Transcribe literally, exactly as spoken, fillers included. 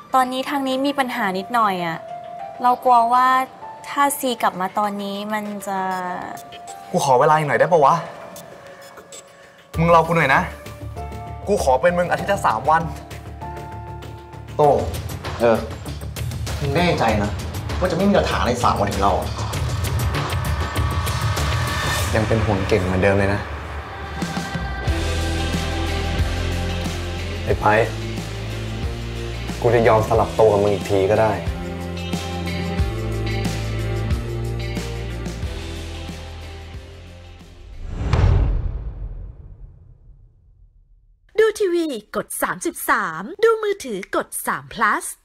ตอนนี้ทางนี้มีปัญหานิดหน่อยอะเรากลัวว่าถ้าซีกลับมาตอนนี้มันจะกูขอเวลาอีกหน่อยได้ปะวะมึงรอกูหน่อยนะกูขอเป็นมึงอาทิตย์ละสามวันโต้เออมึงแน่ใจนะว่าจะไม่มีหลักฐานอะไรฝากมาถึงเรายังเป็นห่วงเก่งเหมือนเดิมเลยนะไอ้ไพ่กูจะยอมสลับตัวกับมึงอีกทีก็ได้ดูทีวีกดสามสิบสามดูมือถือกดสาม plus